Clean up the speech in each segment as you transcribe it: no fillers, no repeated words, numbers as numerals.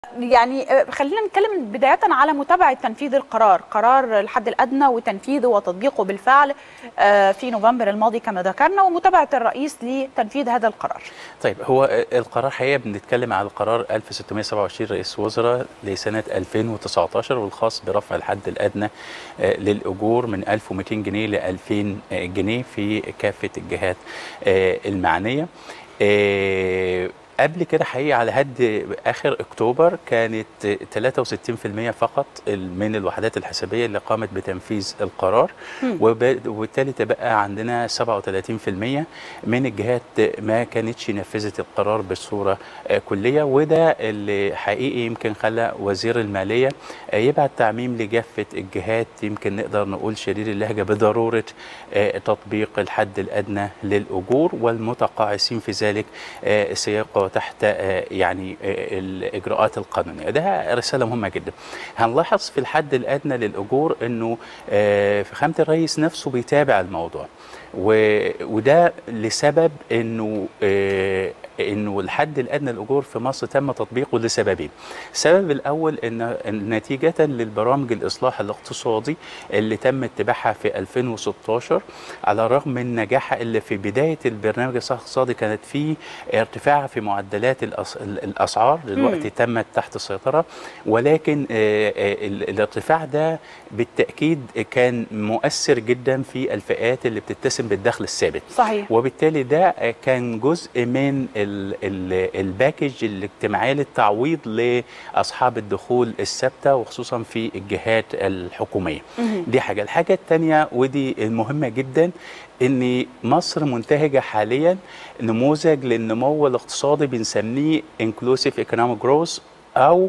يعني خلينا نتكلم بداية على متابعة تنفيذ القرار، قرار الحد الأدنى وتنفيذه وتطبيقه بالفعل في نوفمبر الماضي كما ذكرنا، ومتابعة الرئيس لتنفيذ هذا القرار. طيب، هو القرار حقيقة بنتكلم على القرار 1627 رئيس وزراء لسنة 2019 والخاص برفع الحد الأدنى للأجور من 1200 جنيه ل 2000 جنيه في كافة الجهات المعنية. قبل كده حقيقي على هد آخر أكتوبر كانت 63% فقط من الوحدات الحسابية اللي قامت بتنفيذ القرار، وبالتالي تبقى عندنا 37% من الجهات ما كانتش نفذت القرار بصورة كلية. وده اللي حقيقي يمكن خلى وزير المالية يبعت تعميم لجافة الجهات، يمكن نقدر نقول شديد اللهجة بضرورة تطبيق الحد الأدنى للأجور والمتقاعسين في ذلك سيقع تحت يعني الإجراءات القانونية. ده رسالة مهمة جدا. هنلاحظ في الحد الأدنى للأجور أنه فخامة الرئيس نفسه بيتابع الموضوع، وده لسبب انه الحد الادنى للاجور في مصر تم تطبيقه لسببين. السبب الاول ان نتيجه للبرامج الاصلاح الاقتصادي اللي تم اتباعها في 2016، على الرغم من نجاحها اللي في بدايه البرنامج الاصلاح الاقتصادي كانت في ارتفاع في معدلات الاسعار، دلوقتي تمت تحت السيطره، ولكن الارتفاع ده بالتاكيد كان مؤثر جدا في الفئات اللي بتتسم بالدخل الثابت. صحيح. وبالتالي ده كان جزء من الباكج الاجتماعي للتعويض لاصحاب الدخول الثابته وخصوصا في الجهات الحكوميه. دي حاجه. الحاجه الثانيه ودي المهمه جدا، ان مصر منتهجه حاليا نموذج للنمو الاقتصادي بنسميه inclusive economic growth او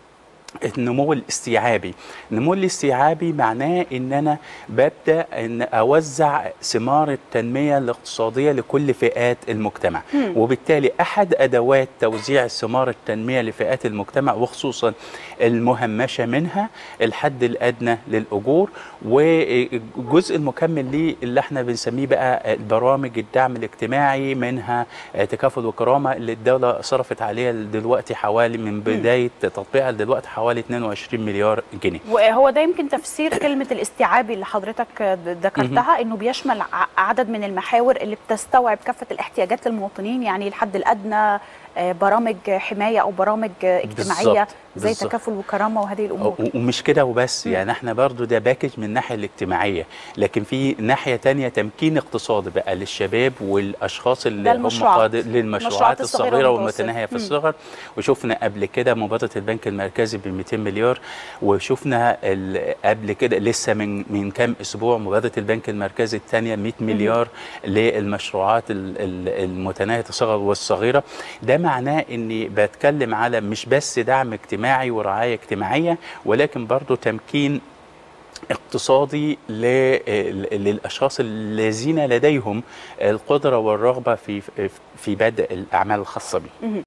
النمو الاستيعابي. النمو الاستيعابي معناه ان انا ببدا ان اوزع ثمار التنميه الاقتصاديه لكل فئات المجتمع، وبالتالي احد ادوات توزيع ثمار التنميه لفئات المجتمع وخصوصا المهمشه منها الحد الادنى للاجور، والجزء المكمل ليه اللي احنا بنسميه بقى برامج الدعم الاجتماعي، منها تكافل وكرامه اللي الدوله صرفت عليها دلوقتي حوالي من بدايه تطبيقها دلوقتي حوالي 22 مليار جنيه. وهو ده يمكن تفسير كلمة الاستيعابي اللي حضرتك ذكرتها، انه بيشمل عدد من المحاور اللي بتستوعب كافة الاحتياجات للمواطنين، يعني الحد الأدنى، برامج حماية أو برامج اجتماعية زي تكافل وكرامة وهذه الأمور. ومش كده وبس، يعني احنا برضو ده باكج من الناحية الاجتماعية، لكن في ناحية تانية تمكين اقتصادي بقى للشباب والأشخاص اللي هم للمشروعات الصغيرة والمتناهية في الصغر. وشفنا قبل كده مبادرة البنك المركزي ب 200 مليار، وشفنا قبل كده لسه من كام أسبوع مبادرة البنك المركزي الثانية 100 مليار للمشروعات المتناهية الصغر والصغيرة. ده معناه اني بتكلم على مش بس دعم اجتماعي ورعاية اجتماعية، ولكن برضو تمكين اقتصادي للأشخاص الذين لديهم القدرة والرغبة في بدء الأعمال الخاصة بهم.